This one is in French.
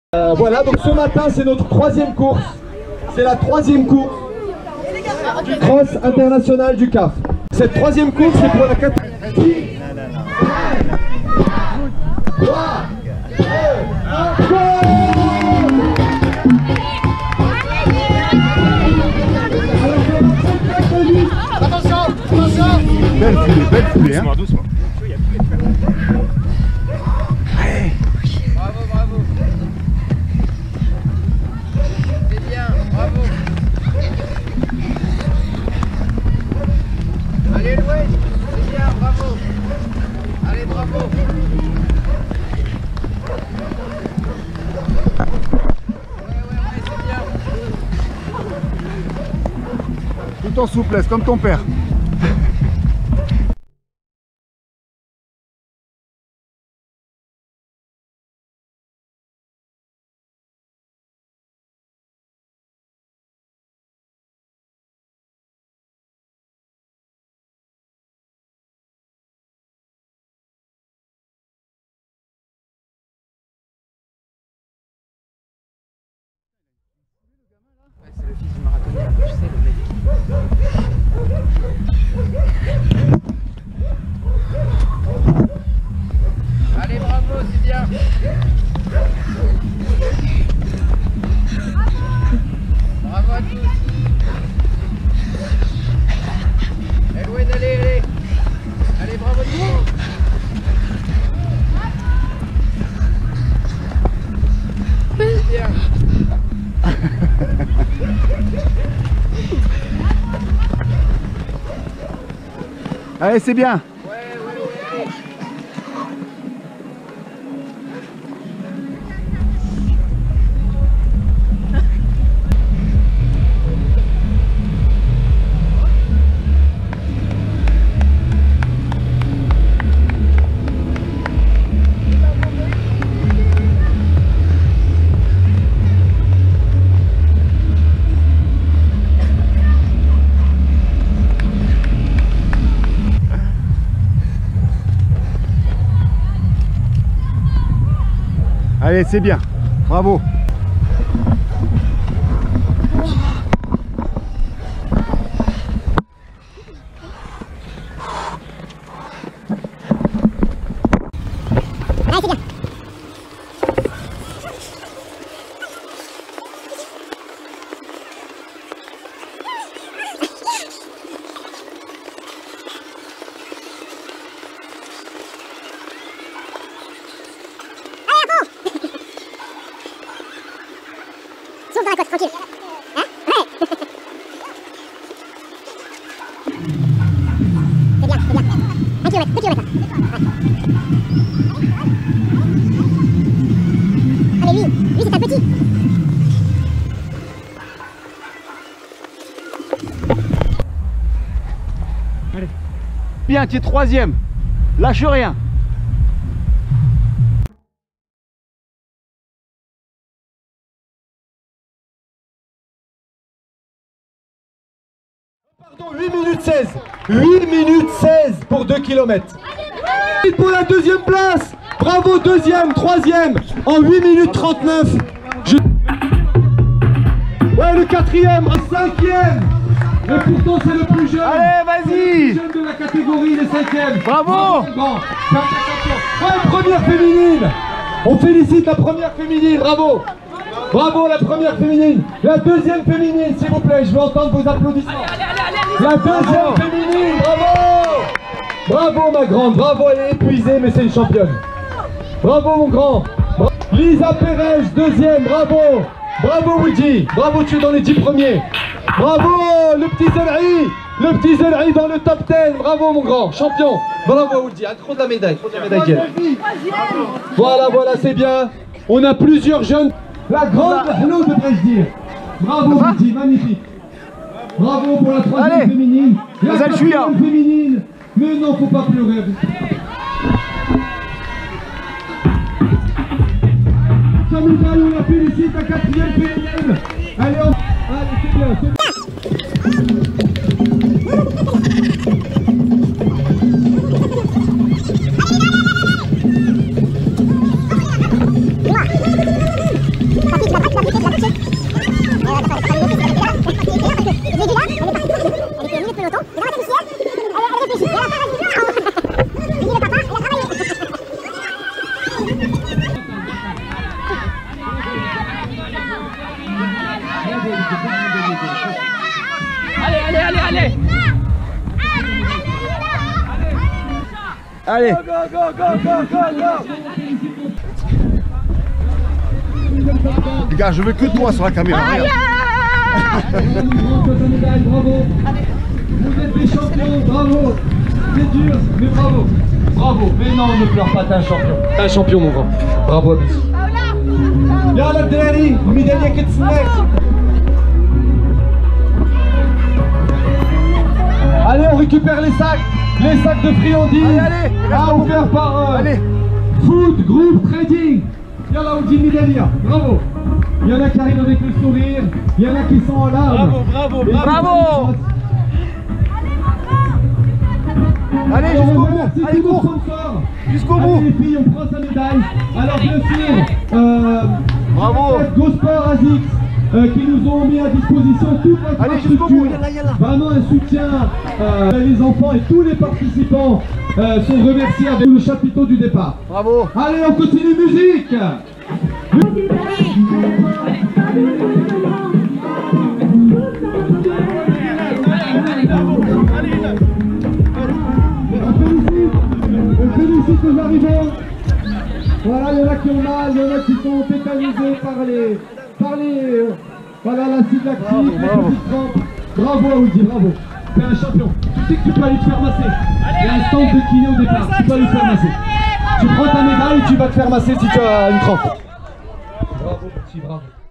Voilà, donc ce matin c'est notre troisième course. C'est la troisième course du cross international du CAF. Cette troisième course c'est pour la catégorie. 3, 2, 1, go! Attention, attention. Belle foulée, hein. Doucement. Allez. Bravo, bravo. C'est bien, bravo. Allez, Louis, c'est bien, bravo. Allez, bravo. Ouais, c'est bien. Tout en souplesse, comme ton père. Ouais, c'est le fils du marathonien, tu sais, le mec. Allez, bravo, c'est bien. Bravo à tous. Eloued, allez. Allez, bravo tout le monde. C'est bien. Allez, c'est bien. Ouais. Allez, c'est bien. Bravo. Sauf dans la côte, tranquille. Hein? Ouais. C'est bien, c'est bien. 1 km, 2 km. Ouais. Allez, lui c'est un petit. Allez. Bien, tu es troisième. Lâche rien. Pardon, 8 minutes 16. 8 minutes 16 pour 2 km. Pour la deuxième place. Bravo, deuxième, troisième. En 8 minutes 39. Ouais, le quatrième, en cinquième. Mais pourtant, c'est le plus jeune. Allez, vas-y. Le plus jeune de la catégorie, les cinquièmes. Bravo. Ouais, première féminine. On félicite la première féminine, bravo. Bravo la première féminine. La deuxième féminine, s'il vous plaît, je veux entendre vos applaudissements. La deuxième féminine, bravo. Bravo ma grande, bravo, elle est épuisée mais c'est une championne. Bravo mon grand. Lisa Pérez, deuxième, bravo. Bravo Woody, bravo, tu es dans les 10 premiers. Bravo le petit Zelri dans le top 10, bravo mon grand, champion. Bravo Woody, accro de la médaille, Voilà, c'est bien. On a plusieurs jeunes. La grande Hello devrais-je dire. Bravo Woody, magnifique. Bravo pour la troisième féminine. La quatrième féminine. Mais non, faut pas pleurer. Camille, on la félicite, la quatrième féminine. Allez, c'est bien, c'est bien. Allez. Les gars, je veux que toi sur la caméra. Regarde. Bravo. Vous êtes des champions, bravo. C'est dur, mais bravo. Bravo. Mais non, ne pleure pas, t'es un champion. T'es un champion, mon grand. Bravo, Abis. Yalla الدراري الميدالية كتسناك. Allez, on récupère les sacs de friandises. Allez, offert par allez. Food Group Trading. Yalla, on dit Midalia, bravo. Il y en a qui arrivent avec le sourire, il y en a qui sont en larmes. Bravo. Allez, jusqu'au bout. Allez, cours. Jusqu'au bout. Allez, les filles, on prend sa médaille. Alors, bien sûr, Bravo. GoSport ASICS qui nous ont mis à disposition toute notre Allez, jusqu'au bout. infrastructure. Vraiment un soutien. Les enfants et tous les participants sont remerciés avec le chapiteau du départ. Bravo. Allez, on continue, musique. On félicite les arrivants. Voilà, il y en a qui ont mal, il y en a qui sont tétanisés voilà, l'acide lactique, les petites crampes. Bravo Aoudi, bravo. T'es un champion. Tu sais que tu peux aller te faire masser. Il y a un stand de kiné au départ, tu peux aller te faire masser. Tu prends ta médaille et tu vas te faire masser si tu as une crampe. Bravo petit, bravo.